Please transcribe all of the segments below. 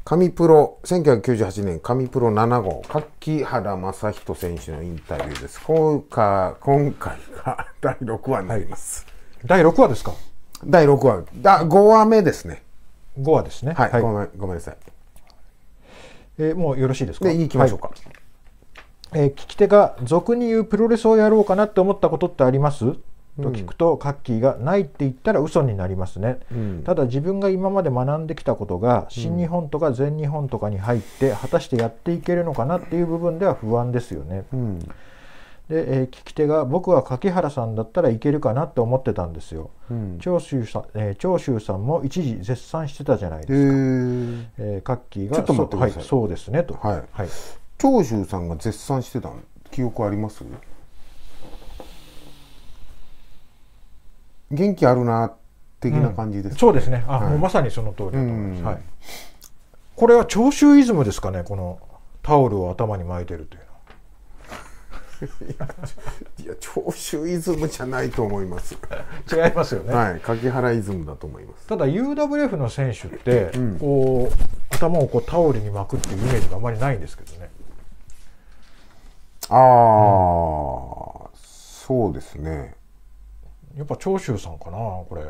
神プロ、1998年神プロ7号、柿原正人選手のインタビューです。今回が第6話になります。 第6話ですか？ 第6話。5話目ですね。 5話ですね。 はい、はい、ごめんなさい。もうよろしいですか？ で、行きましょうか。 聞き手が俗に言うプロレスをやろうかなって思ったことってあります？と聞くと、カッキーがないって言ったら嘘になりますね、ただ自分が今まで学んできたことが新日本とか全日本とかに入って果たしてやっていけるのかなっていう部分では不安ですよね、で、聞き手が僕は柿原さんだったらいけるかなって思ってたんですよ、長州さんも一時絶賛してたじゃないですか、カッキーがちょっと待ってください、 はい、そうですねと、 はいはい、長州さんが絶賛してた記憶あります？元気あるな的な感じですかね、 そうですね、 はい、 もうまさにその通りだと思います、はい、これは長州イズムですかね、このタオルを頭に巻いてるというのは。 いや長州イズムじゃないと思います。 違いますよね、 はい、柿原イズムだと思います。 ただ UWF の選手って、こう頭をこうタオルに巻くっていうイメージがあまりないんですけどね。 そうですね、 やっぱ長州さんかなこれ。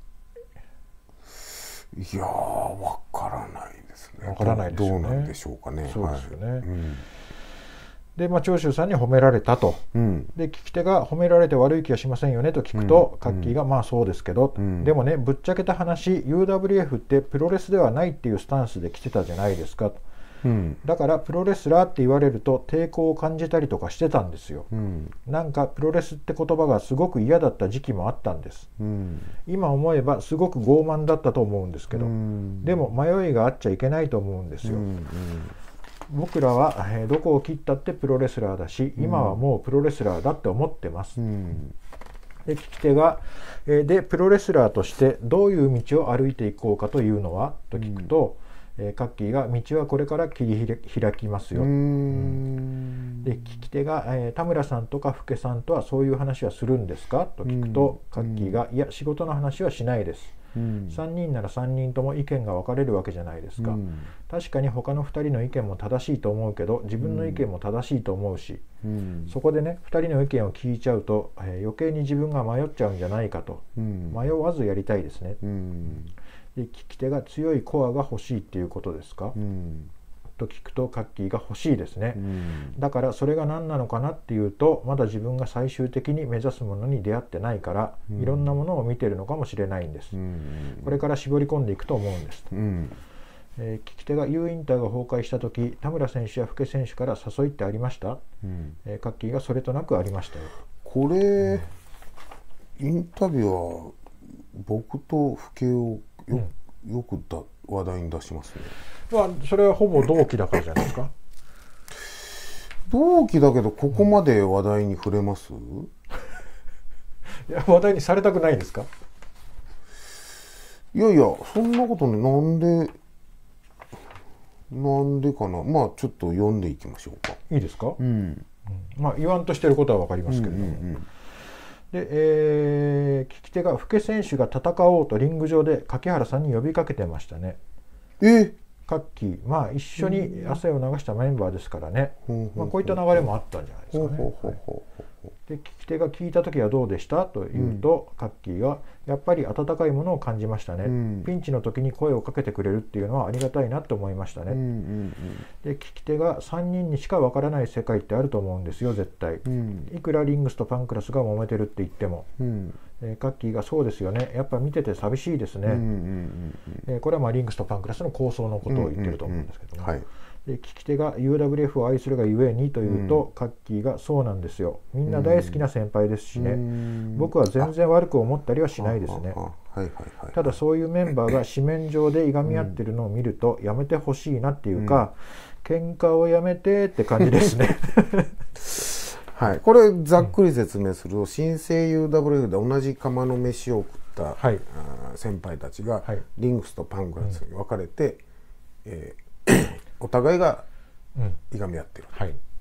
いやー、わからないですね。 わからないですよね。 どうなんでしょうかね。 そうですよね。 はい、 で、長州さんに褒められたと、で聞き手が褒められて悪い気はしませんよねと聞くと、カッキーがまあそうですけど、でもねぶっちゃけた話 UWF ってプロレスではないっていうスタンスで来てたじゃないですか、だからプロレスラーって言われると抵抗を感じたりとかしてたんですよ、なんかプロレスって言葉がすごく嫌だった時期もあったんです、今思えばすごく傲慢だったと思うんですけど、でも迷いがあっちゃいけないと思うんですよ、僕らはどこを切ったってプロレスラーだし、今はもうプロレスラーだって思ってます、で聞き手がでプロレスラーとしてどういう道を歩いていこうかというのはと聞くと、カッキーが道はこれから切り開きますよ、で聞き手が田村さんとか福家さんとはそういう話はするんですかと聞くと、カッキーがいや仕事の話はしないです、3人なら3人とも意見が分かれるわけじゃないですか、確かに他の2人の意見も正しいと思うけど自分の意見も正しいと思うし、そこでね2人の意見を聞いちゃうと、余計に自分が迷っちゃうんじゃないかと、迷わずやりたいですね、で聞き手が強いコアが欲しいっていうことですか、と聞くとカッキーが欲しいですね、だからそれが何なのかなっていうとまだ自分が最終的に目指すものに出会ってないから、いろんなものを見てるのかもしれないんです、これから絞り込んでいくと思うんです、聞き手が U インターが崩壊した時田村選手や福家選手から誘いってありました、カッキーがそれとなくありましたよ。 これ、インタビューは僕と福家をよく話題に出しますね。 それはほぼ同期だからじゃないですか。 同期だけどここまで話題に触れます？ いや話題にされたくないんですか？ いやいやそんなことね、なんでかな。まあちょっと読んでいきましょうか。 いいですか？まあ言わんとしてることは分かりますけれども、で、聞き手が福家選手が戦おうとリング上で柿原さんに呼びかけてましたね。カッキー、まあ一緒に汗を流したメンバーですからね、こういった流れもあったんじゃないですかね。で聞き手が聞いた時はどうでしたというと、カッキーがやっぱり温かいものを感じましたね、ピンチの時に声をかけてくれるっていうのはありがたいなと思いましたね、で聞き手が3人にしかわからない世界ってあると思うんですよ絶対、いくらリングスとパンクラスが揉めてるって言っても、カッキーがそうですよね、やっぱ見てて寂しいですね、これはまあリングスとパンクラスの構想のことを言ってると思うんですけども、で聞き手が UWF を愛するがゆえにというと、カッキーがそうなんですよ、みんな大好きな先輩ですしね、僕は全然悪く思ったりはしないですね、ただそういうメンバーが紙面上でいがみ合ってるのを見るとやめてほしいなっていうか、喧嘩をやめてって感じですねはい、これざっくり説明すると、新生 UWF で同じ釜の飯を食った、先輩たちがリングスとパンクラスに分かれて、お互いがいがみ合ってる、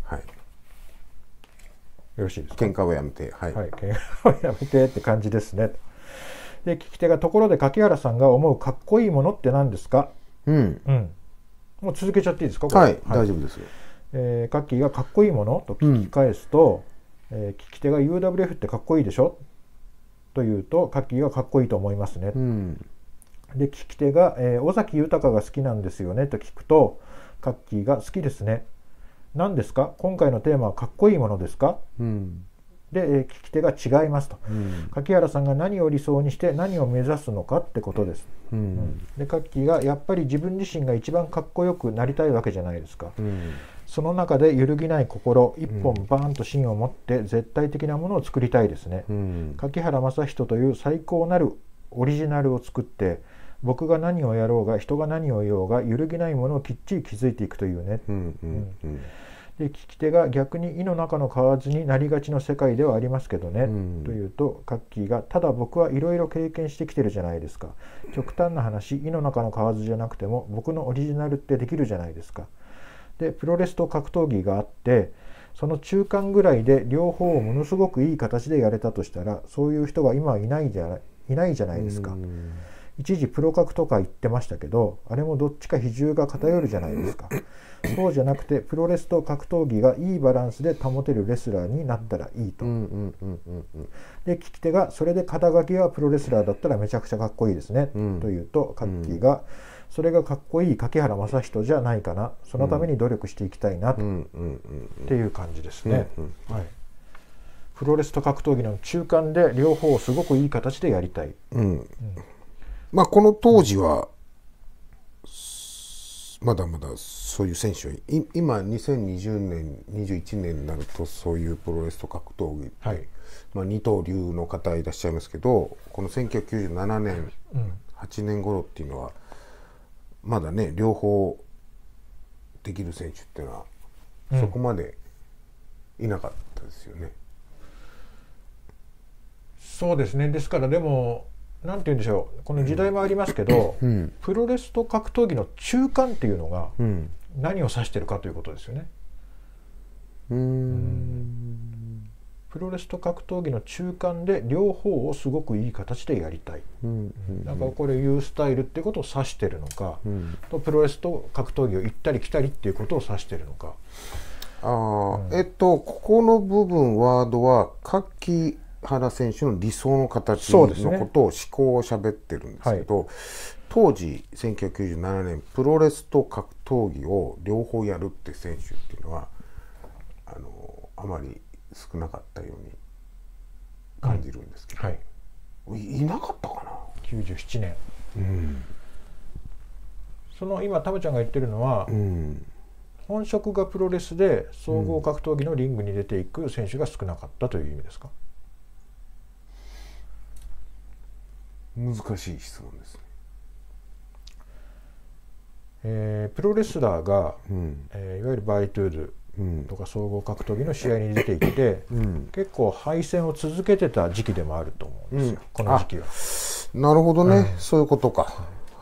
よろしいですか？ 喧嘩をやめて、 喧嘩をやめてって感じですね。で聞き手がところで柿原さんが思うかっこいいものって何ですか？ もう続けちゃっていいですか？ はい、大丈夫ですよ。 カッキーがかっこいいものと聞き返すと、聞き手が UWF ってかっこいいでしょと言うと、カッキーがかっこいいと思いますね。で、聞き手が、尾崎豊が好きなんですよねと聞くと、カッキーが好きですね。何ですか？今回のテーマはかっこいいものですか？で、聞き手が違いますと、柿原さんが何を理想にして何を目指すのかってことです。で、カッキーがやっぱり自分自身が一番かっこよくなりたいわけじゃないですか。その中で揺るぎない心一本バーンと芯を持って絶対的なものを作りたいですね。柿原正人という最高なるオリジナルを作って、僕が何をやろうが人が何を言おうが揺るぎないものをきっちり築いていくというね。で、聞き手が逆に井の中の蛙になりがちの世界ではありますけどね、というと、カッキーがただ僕はいろいろ経験してきてるじゃないですか。極端な話、井の中の蛙じゃなくても僕のオリジナルってできるじゃないですか。で、プロレスと格闘技があって、その中間ぐらいで両方をものすごくいい形でやれたとしたら、そういう人は今はいないじゃないですか。一時プロ格とか言ってましたけど、あれもどっちか比重が偏るじゃないですか。そうじゃなくてプロレスと格闘技がいいバランスで保てるレスラーになったらいいと。で、聞き手がそれで肩書きはプロレスラーだったらめちゃくちゃかっこいいですね、というと、カッキーがそれがかっこいい柿原正人じゃないかな、そのために努力していきたいなとっていう感じですね。プロレスと格闘技の中間で両方をすごくいい形でやりたい。 まあこの当時はまだまだそういう選手は今2020年21年になるとそういうプロレスと格闘技って、まあ二刀流の方いらっしゃいますけど、この1997年、8年頃っていうのはまだね両方できる選手っていうのはそこまでいなかったですよね。 そうですね。ですからでもなんて言うんでしょう、この時代もありますけど、プロレスと格闘技の中間っていうのが何を指してるかということですよね。プロレスと格闘技の中間で両方をすごくいい形でやりたい。だからこれユースタイルっていうことを指してるのか、とプロレスと格闘技を行ったり来たりっていうことを指してるのか。 ここの部分ワードは柿原選手の理想の形のことを思考を喋ってるんですけど、当時1997年プロレスと格闘技を両方やるって選手っていうのはあまり少なかったように感じるんですけど、いなかったかな 97年。その今タムちゃんが言ってるのは、本職がプロレスで総合格闘技のリングに出ていく選手が少なかったという意味ですか？ 難しい質問ですね。プロレスラーが、いわゆるバイトゥールとか総合格闘技の試合に出ていって、結構敗戦を続けてた時期でもあると思うんですよ、この時期は。 なるほどね、そういうことか。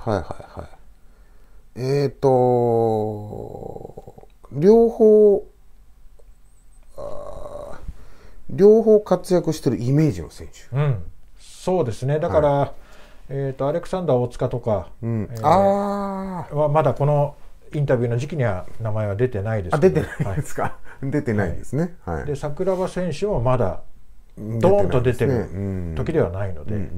両方活躍してるイメージの選手。 そうですね。だから、アレクサンダー大塚とか、はまだこのインタビューの時期には名前は出てないですけど。 出てないですか。出てないですね。 で、桜庭選手もまだドーンと出てる時ではないので、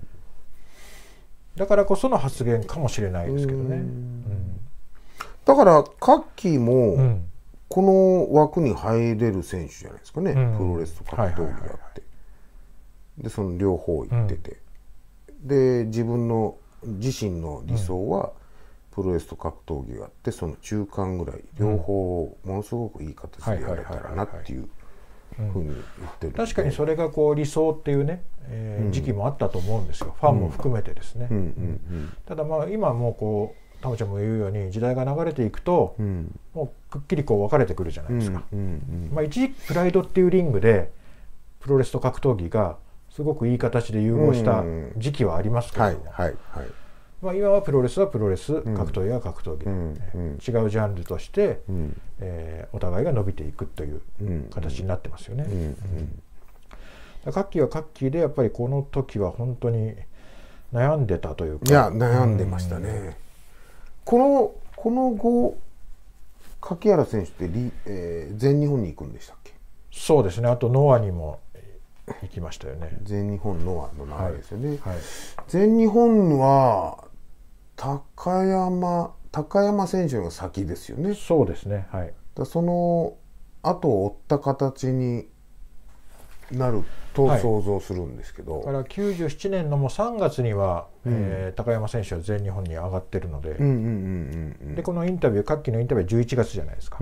だからこその発言かもしれないですけどね。 だからカッキーもこの枠に入れる選手じゃないですかね。プロレスと格闘技があって、でその両方行ってて、で自身の理想はプロレスと格闘技があって、その中間ぐらい両方ものすごくいい形でやれたらなっていうふうに言ってる。 確かにそれがこう理想っていうね、時期もあったと思うんですよ、ファンも含めてですね。ただまあ今もうこうタムちゃんも言うように時代が流れていくと、もうくっきりこう分かれてくるじゃないですか。一時期プライドっていうリングでプロレスと格闘技がすごくいい形で融合した時期はありますけれども、今はプロレスはプロレス、格闘技は格闘技、違うジャンルとして、お互いが伸びていくという形になってますよね。カッキーはカッキーでやっぱりこの時は本当に悩んでたというか。 いや悩んでましたね。ここの後柿原選手って全日本に行くんでしたっけ？ そうですね。あとノアにも行きましたよね。 全日本ノアの流れですよね。 はいはい、 全日本は高山選手の先ですよね。 そうですね。はい。 その後を追った形になると想像するんですけど、 だから97年のもう3月には、高山選手は全日本に上がってるので、でこのインタビュー、夏季のインタビューは11月じゃないですか。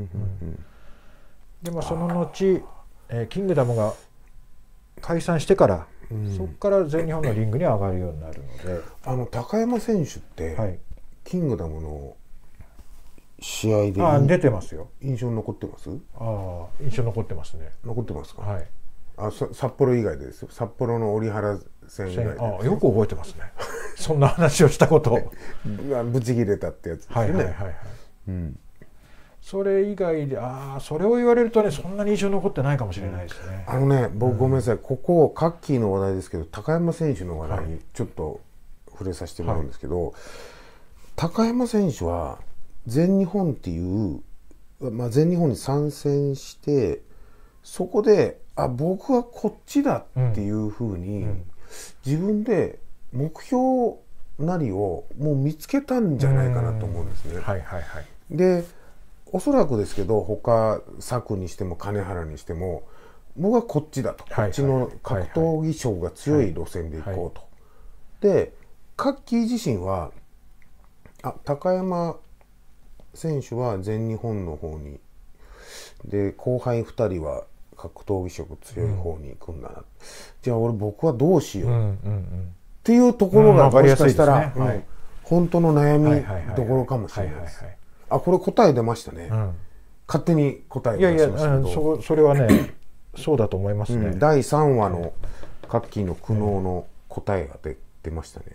でもその後、キングダムが解散してから、そこから全日本のリングに上がるようになるので、 高山選手って、はい、キングダムの試合で出てますよ。 印象に残ってます？ 印象に残ってますね。 残ってますか？ はい。 札幌以外でですよ。札幌の織原戦以外で。 よく覚えてますね。そんな話をしたことをブチ切れたってやつですよね。 それ以外でそれを言われるとね、そんなに印象に残ってないかもしれないですね。 僕ごめんなさい、ここカッキーの話題ですけど、高山選手の話題にちょっと触れさせてもらうんですけど、高山選手は全日本っていう、全日本に参戦して、そこで僕はこっちだっていうふうに、自分で目標なりをもう見つけたんじゃないかなと思うんですね。でおそらくですけど、他佐久にしても金原にしても、僕はこっちだと、こっちの格闘技賞が強い路線でいこうと。でカッキー自身は高山選手は全日本の方にで、後輩2人は格闘技色強い方に行くんだな、じゃあ僕はどうしようっていうところがもしかしたら本当の悩みどころかもしれないです。これ答え出ましたね。勝手に答え出しましたけど、 それはねそうだと思いますね。 第3話のカッキーの苦悩の答えが出ましたね。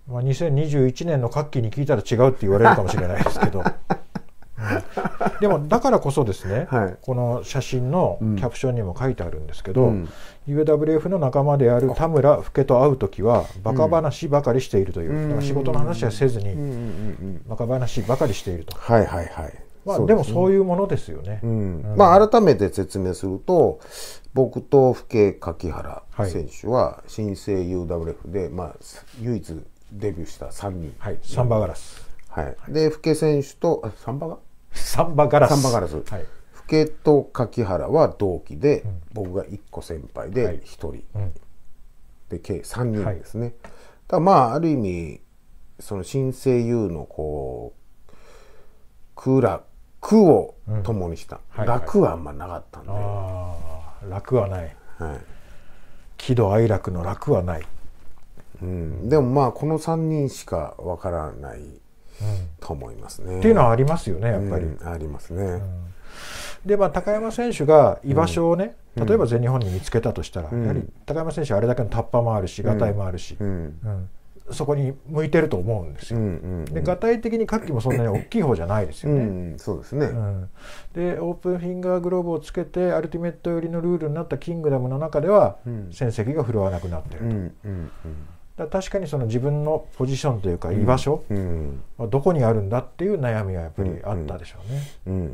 2021年のカッキーに聞いたら違うって言われるかもしれないですけどでもだからこそですね、この写真のキャプションにも書いてあるんですけど、UWF の仲間である田村フケと会う時はバカ話ばかりしているという、だから仕事の話はせずにバカ話ばかりしていると。でもそういうものですよね。 改めて説明すると、僕とフケ柿原選手は新生 UWF で、唯一デビューした3人、 サンバガラス、 でフケ選手とサンバガラス、フケと柿原は同期で、僕が1個先輩で1人、で計3人ですね。ただある意味その新生 U のこう苦を共にした、楽はあんまなかったんで。 楽はない、喜怒哀楽の楽はない。 でもこの3人しかわからないと思いますね。 っていうのはありますよね、やっぱり。 ありますね。 で高山選手が居場所をね、例えば全日本に見つけたとしたら、やはり高山選手はあれだけのタッパもあるし、ガタイもあるし、そこに向いてると思うんですよ。でガタイ的にカッキーもそんなに大きい方じゃないですよね。 そうですね。 でオープンフィンガーグローブをつけてアルティメット寄りのルールになったキングダムの中では戦績が振るわなくなっていると。確かにその自分のポジションというか居場所はどこにあるんだっていう悩みはやっぱりあったでしょうね。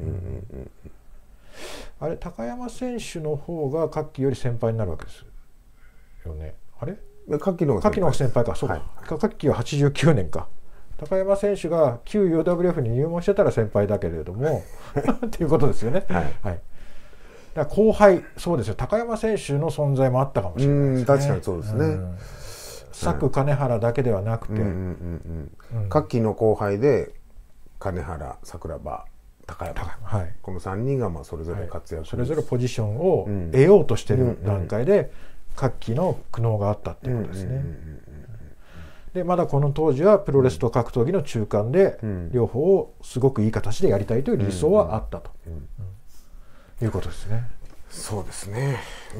あれ高山選手の方がカッキーより先輩になるわけですよね。あれカッキーの方が先輩か。そうか、カッキーは89年か。高山選手が旧 UWF に入門してたら先輩だけれどもっていうことですよね。だから後輩、そうですよ。高山選手の存在もあったかもしれないですね。 確かにそうですね。 佐久金原だけではなくて、 カッキーの後輩で金原、桜庭、高山、この3人がそれぞれ活躍、 それぞれポジションを得ようとしている段階でカッキーの苦悩があったっていうことですね。でまだこの当時はプロレスと格闘技の中間で両方をすごくいい形でやりたいという理想はあったということですね。 そうですね。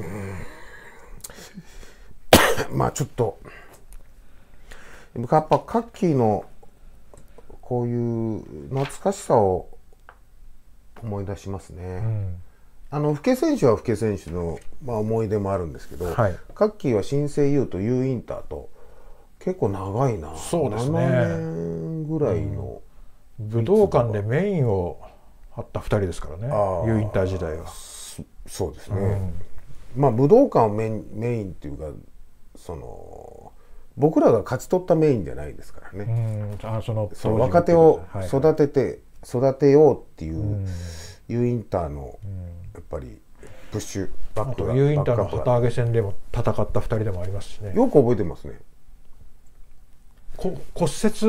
ちょっとやっぱカッキーのこういう懐かしさを思い出しますね。フケ選手はフケ選手の思い出もあるんですけど、カッキーは新生 U と U インターと結構長いな、 そうですね、 7年ぐらいの武道館でメインを張った2人ですからね、ユーインター時代は。 そうですね、まあ武道館をメインっていうか、その僕らが勝ち取ったメインじゃないですからね。その若手を育てようっていうユーインターのやっぱりプッシュバックが、 ユーインターの旗揚げ戦でも戦った2人でもありますしね。 よく覚えてますね。 骨折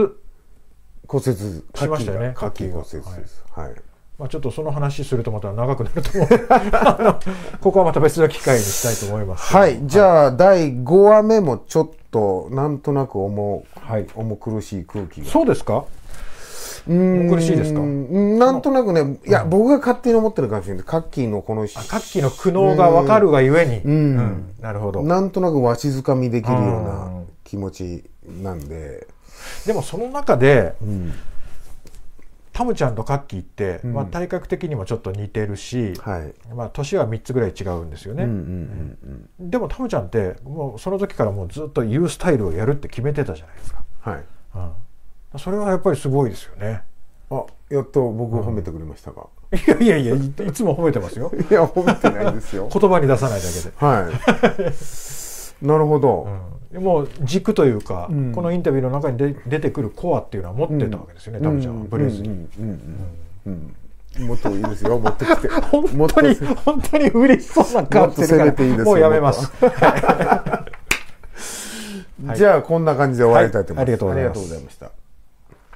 しましたよね、 カッキー骨折です。はい。 まあちょっとその話するとまた長くなると思うここはまた別の機会にしたいと思います。 はい、じゃあ第5話目もちょっとなんとなく重苦しい空気が。 そうですか。苦しいですか。 なんとなくね、いや、僕が勝手に思ってるかもしれない。カッキーのこのカッキーの苦悩が分かるがゆえに、なるほど。 なんとなくわしづかみできるような気持ちなんで。 でもその中で、タムちゃんとカッキーって、まあ、体格的にもちょっと似てるし、まあ、年は3つぐらい違うんですよね。でもタムちゃんってもうその時からもうずっと言うスタイルをやるって決めてたじゃないですか。それはやっぱりすごいですよね。 あ、やっと僕を褒めてくれましたか。 いやいつも褒めてますよ。 いや、褒めてないですよ。 言葉に出さないだけで。 はい。なるほど。 もう軸というか、このインタビューの中に出てくるコアっていうのは持ってたわけですよね、タムちゃんはブレずに。 もっといいですよ、持ってきて。 本当に嬉しそうな顔してるから、もうやめます。 じゃあこんな感じで終わりたいと思います。 ありがとうございました。